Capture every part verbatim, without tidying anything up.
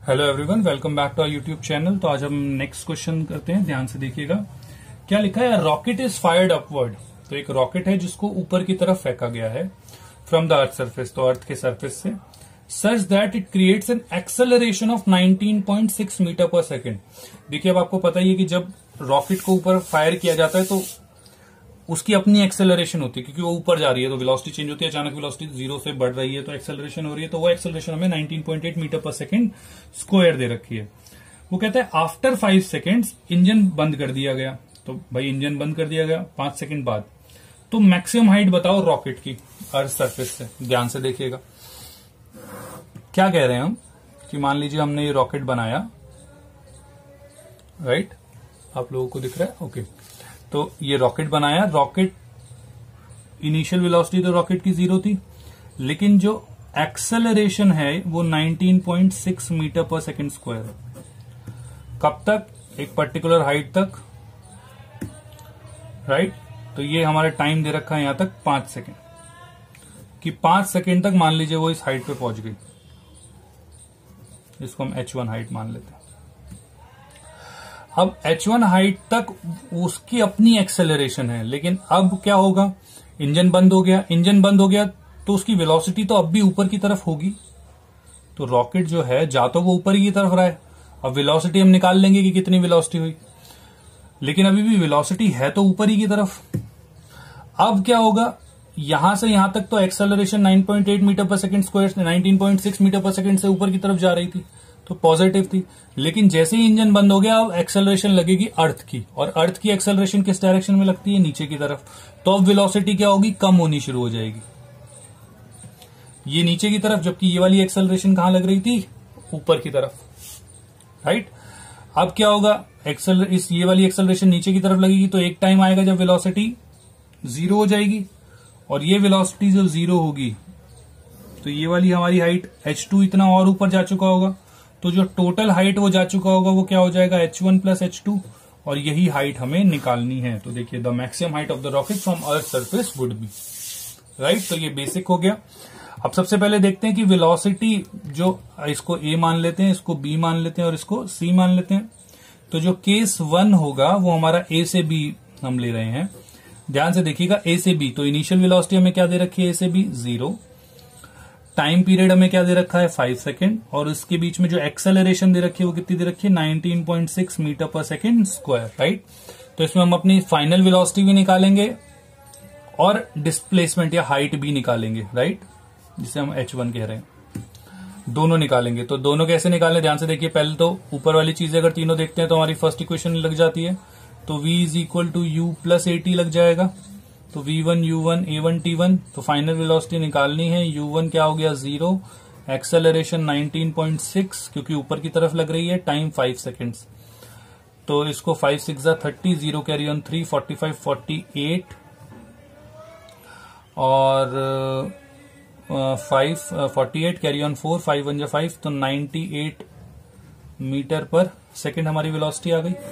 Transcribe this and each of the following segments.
Hello everyone, welcome back to our YouTube channel. तो आज हम नेक्स्ट क्वेश्चन करते हैं, ध्यान से देखिएगा। क्या लिखा है? Rocket is fired upward. तो एक रॉकेट है जिसको ऊपर की तरफ फेंका गया है फ्रॉम द अर्थ सरफेस, तो अर्थ के सरफेस से, such that it creates an acceleration of nineteen point six metre per second. देखिए, अब आपको पता ही है कि जब रॉकेट को ऊपर फायर किया जाता है तो उसकी अपनी एक्सेलरेशन होती है, क्योंकि वो ऊपर जा रही है तो वेलोसिटी चेंज होती है। अचानक वेलोसिटी जीरो से बढ़ रही है तो एक्सेलरेशन हो रही है, तो वो एक्सेलरेशन हमें nineteen point eight metre per second square दे रखी है। वो कहता है आफ्टर फाइव सेकेंड्स इंजन बंद कर दिया गया। तो भाई इंजन बंद कर दिया गया पांच सेकेंड बाद, तो मैक्सिमम हाइट बताओ रॉकेट की अर्थ सरफेस से। ध्यान से देखिएगा क्या कह रहे हैं हम, कि मान लीजिए हमने ये रॉकेट बनाया, राइट, आप लोगों को दिख रहा है? ओके। तो ये रॉकेट बनाया, रॉकेट इनिशियल वेलोसिटी तो रॉकेट की जीरो थी, लेकिन जो एक्सेलरेशन है वो nineteen point six metre per second square है। कब तक? एक पर्टिकुलर हाइट तक, राइट। तो ये हमारा टाइम दे रखा है यहां तक पांच सेकेंड, कि पांच सेकेंड तक मान लीजिए वो इस हाइट पे पहुंच गई। इसको हम एच वन हाइट मान लेते हैं। अब एच वन हाइट तक उसकी अपनी एक्सेलरेशन है, लेकिन अब क्या होगा? इंजन बंद हो गया। इंजन बंद हो गया तो उसकी वेलोसिटी तो अब भी ऊपर की तरफ होगी। तो रॉकेट जो है जा तो वो ऊपर की तरफ रहा है। अब वेलोसिटी हम निकाल लेंगे कि कितनी वेलोसिटी हुई, लेकिन अभी भी वेलोसिटी है तो ऊपर ही की तरफ। अब क्या होगा? यहां से यहां तक तो acceleration nine point eight metre per second square, nineteen point six metre per second से ऊपर की तरफ जा रही थी, तो पॉजिटिव थी। लेकिन जैसे ही इंजन बंद हो गया, अब एक्सेलरेशन लगेगी अर्थ की, और अर्थ की एक्सेलरेशन किस डायरेक्शन में लगती है? नीचे की तरफ। तो अब वेलोसिटी क्या होगी? कम होनी शुरू हो जाएगी, ये नीचे की तरफ, जबकि ये वाली एक्सेलरेशन कहां लग रही थी? ऊपर की तरफ, राइट। अब क्या होगा? एक्सेल इस ये वाली एक्सेलरेशन नीचे की तरफ लगेगी, तो एक टाइम आएगा जब वेलोसिटी जीरो हो जाएगी, और ये वेलोसिटी जो जीरो होगी तो ये वाली हमारी हाइट एच टू इतना और ऊपर जा चुका होगा, तो जो टोटल हाइट वो जा चुका होगा वो क्या हो जाएगा? H one plus H two, और यही हाइट हमें निकालनी है। तो देखिए, the maximum height of the rocket from earth surface would be, right. तो ये बेसिक हो गया। अब सबसे पहले देखते हैं कि वेलोसिटी, जो इसको ए मान लेते हैं, इसको बी मान लेते हैं और इसको सी मान लेते हैं। तो जो केस वन होगा वो हमारा ए से बी हम ले रहे हैं। ध्यान से देखिएगा, ए से बी, तो इनिशियल वेलोसिटी हमें क्या दे रखी है? ए से बी जीरो। टाइम पीरियड हमें क्या दे रखा है? Five second. और इसके बीच में जो एक्सेलरेशन दे रखी है वो कितनी दे रखी है? Nineteen point six metre per second square, right. तो इसमें हम अपनी फाइनल वेलोसिटी भी निकालेंगे और डिस्प्लेसमेंट या हाइट भी निकालेंगे, राइट, जिसे हम एच वन कह रहे हैं। दोनों निकालेंगे। तो दोनों कैसे निकालें? ध्यान से देखिए। पहले तो ऊपर वाली चीजें अगर तीनों देखते हैं तो हमारी फर्स्ट इक्वेशन लग जाती है, तो v is equal to u plus a t लग जाएगा। तो v one u one a one t one, तो फाइनल वेलोसिटी निकालनी है। यू वन क्या हो गया? Zero. Acceleration nineteen point six, क्योंकि ऊपर की तरफ लग रही है। टाइम फाइव सेकेंड्स, तो इसको फाइव सिक्स जा thirty, zero carry on three, forty five, forty eight, और five forty eight carry on four, five one जा फाइव, तो ninety eight metre per second हमारी वेलोसिटी आ गई।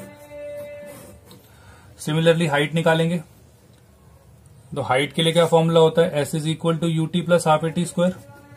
सिमिलरली हाइट निकालेंगे। तो हाइट के लिए क्या फॉर्मूला होता है? S is equal to u t plus half a t square.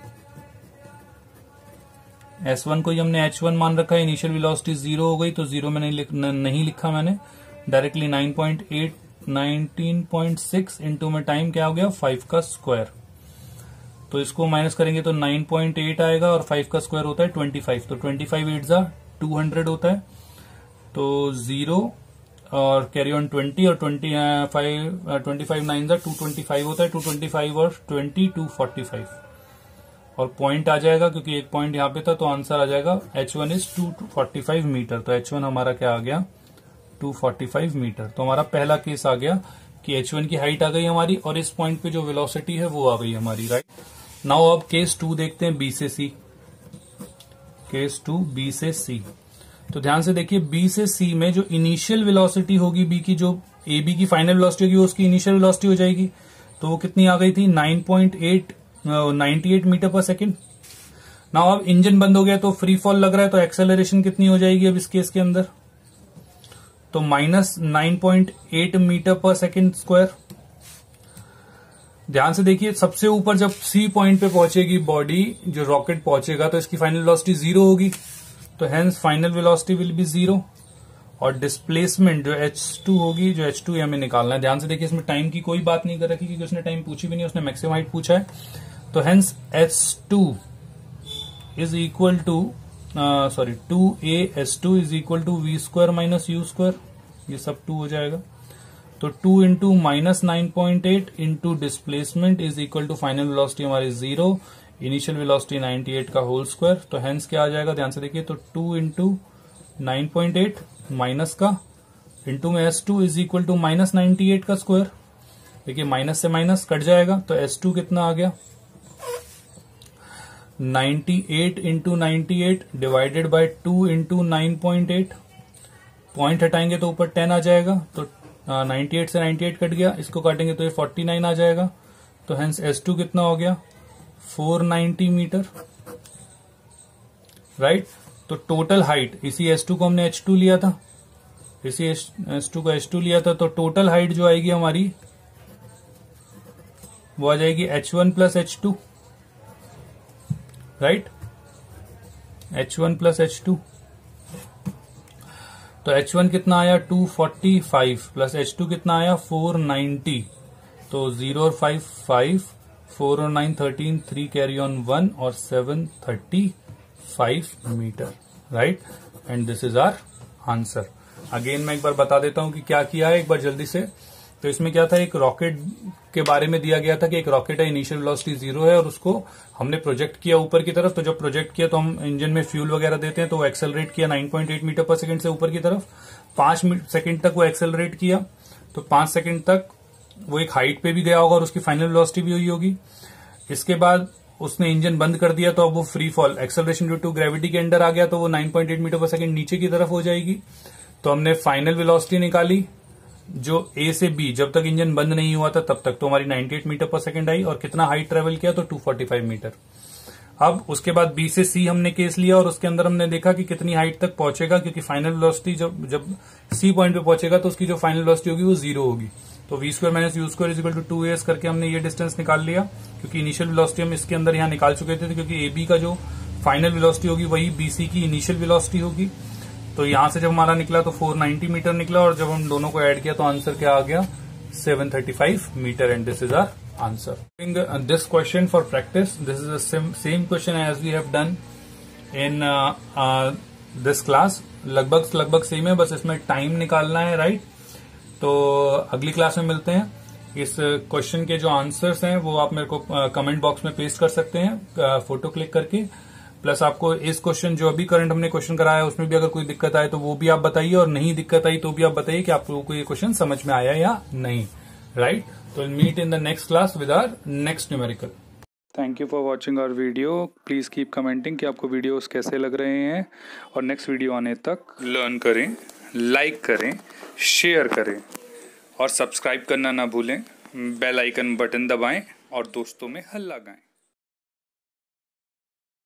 S one को ही हमने एच वन मान रखा है। इनिशियल वेलोसिटी जीरो हो गई, तो जीरो में नहीं, लिख, नहीं लिखा मैंने, directly nine point eight, nineteen point six into में टाइम क्या हो गया? फाइव का स्क्वायर। तो इसको माइनस करेंगे तो नाइन पॉइंट एट आएगा, और फाइव का स्क्वायर होता है ट्वेंटी फाइव, तो ट्वेंटी फाइव एट जा टू हंड्रेड होता है। तो जीरो और कैरी ऑन ट्वेंटी, और twenty five twenty five nine जा टू ट्वेंटी फाइव होता है। टू ट्वेंटी फाइव और ट्वेंटी, टू फोर्टी फाइव, और पॉइंट आ जाएगा क्योंकि एक पॉइंट यहां पे था, तो आंसर आ जाएगा H one is two forty five metre. तो एच वन हमारा क्या आ गया? Two forty five metre. तो हमारा पहला केस आ गया कि एच वन की हाइट आ गई हमारी, और इस पॉइंट पे जो वेलोसिटी है वो आ गई हमारी, राइट। नाउ अब केस टू देखते हैं, बी से सी। केस टू, बी से सी। तो ध्यान से देखिए, बी से सी में जो इनिशियल वेलोसिटी होगी बी की, जो ए बी की फाइनल वेलोसिटी होगी उसकी इनिशियल वेलोसिटी हो जाएगी। तो वो कितनी आ गई थी? Nine point eight, ninety eight metre per second. Now अब इंजन बंद हो गया तो फ्री फॉल लग रहा है, तो एक्सेलरेशन कितनी हो जाएगी अब इस केस के अंदर? तो minus nine point eight metre per second square. ध्यान से देखिए, सबसे ऊपर जब सी पॉइंट पे पहुंचेगी बॉडी, जो रॉकेट पहुंचेगा, तो इसकी फाइनल वेलोसिटी जीरो होगी, तो hence final velocity will be zero, और डिस्प्लेसमेंट जो एच टू होगी, जो एच टू हमें निकालना है। ध्यान से देखिए, इसमें टाइम की कोई बात नहीं कर रखी क्योंकि उसने टाइम पूछी भी नहीं, उसने मैक्सिमम हाइट पूछा है। तो hence H two is equal to sorry two a H two is equal to v square minus u square, ये सब टू हो जाएगा। तो two into minus nine point eight into displacement is equal to final velocity हमारी zero, initial velocity ninety eight का whole square. तो hence क्या आ जाएगा, ध्यान से देखिए, तो two into nine point eight minus का इंटू में S to is equal to minus ninety eight का स्क्वायर। देखिए माइनस से माइनस कट जाएगा, तो एस टू कितना आ गया, ninety eight into ninety eight divided by two into nine point eight, point हटाएंगे तो ऊपर टेन आ जाएगा, तो नाइन्टी एट से नाइन्टी एट कट गया, इसको काटेंगे तो ये फोर्टी नाइन आ जाएगा। तो हेंस एस टू कितना हो गया, फोर नाइन्टी मीटर, राइट। तो टोटल हाइट, इसी एस टू को हमने एच टू लिया था, इसी एस टू को एच टू लिया था, तो टोटल हाइट जो आएगी हमारी वो आ जाएगी H one plus H two, right, H one plus H two. तो एच वन कितना आया, two forty five plus H two कितना आया, फोर नाइन्टी। तो जीरो और फाइव फाइव, फोर और nine thirteen, three carry on one, और seven thirty five metre, right. And this is our answer. Again मैं एक बार बता देता हूं कि क्या किया है, एक बार जल्दी से। तो इसमें क्या था, एक रॉकेट के बारे में दिया गया था कि एक रॉकेट है, इनिशियल वेलोसिटी जीरो है, और उसको हमने प्रोजेक्ट किया ऊपर की तरफ। तो जब प्रोजेक्ट किया तो हम इंजन में फ्यूल वगैरह देते हैं, तो वो एक्सेलरेट किया nine point eight metre per second से ऊपर की तरफ, पांच सेकंड तक वो एक्सेलरेट किया। तो पांच सेकंड तक वो एक हाइट पे भी गया होगा और उसकी फाइनल वेलोसिटी भी हुई होगी। इसके बाद उसने इंजन बंद कर दिया, तो अब वो free fall, acceleration due to gravity के अंडर आ गया, तो वो nine point eight metre per second नीचे की तरफ हो जाएगी। तो हमने फाइनल वेलोसिटी निकाली जो ए से बी, जब तक इंजन बंद नहीं हुआ था तब तक, तो हमारी ninety eight metre per second आई, और कितना हाइट ट्रेवल किया, तो टू फोर्टी फाइव मीटर। अब उसके बाद बी से सी हमने केस लिया, और उसके अंदर हमने देखा कि कितनी हाइट तक पहुंचेगा, क्योंकि फाइनल वेलोसिटी जब जब सी पॉइंट पे पहुंचेगा तो उसकी जो फाइनल वेलोसिटी होगी वो जीरो होगी। तो v square minus u square is equal to two s करके हमने ये डिस्टेंस निकाल लिया, क्योंकि इनिशियल वेलोसिटी हम इसके अंदर यहाँ निकाल चुके थे, क्योंकि ए बी का जो फाइनल वेलोसिटी होगी वही बी सी की इनिशियल वेलोसिटी होगी। तो यहां से जब हमारा निकला तो फोर नाइन्टी मीटर निकला, और जब हम दोनों को ऐड किया तो आंसर क्या आ गया, seven thirty five metre. And this is our answer. This question for practice, this is the same question as we have done in this class. लगभग लगभग सेम है, बस इसमें टाइम निकालना है, राइट। तो अगली क्लास में मिलते हैं। इस क्वेश्चन के जो आंसर्स हैं वो आप मेरे को कमेंट बॉक्स में पेस्ट कर सकते हैं फोटो क्लिक करके। प्लस आपको इस क्वेश्चन जो अभी करंट हमने क्वेश्चन कराया है उसमें भी अगर कोई दिक्कत आए तो वो भी आप बताइए, और नहीं दिक्कत आई तो भी आप बताइए कि आप लोगों को ये क्वेश्चन समझ में आया या नहीं, राइट। तो meet in the next class with our next numerical. Thank you for watching our video. Please keep commenting कि आपको वीडियोस कैसे लग रहे हैं, और नेक्स्ट वीडियो आने तक लर्न करें, लाइक करें, शेयर करें, और सब्सक्राइब करना ना भूलें। बेल आइकन बटन दबाएं और दोस्तों में हल्ला गाएं।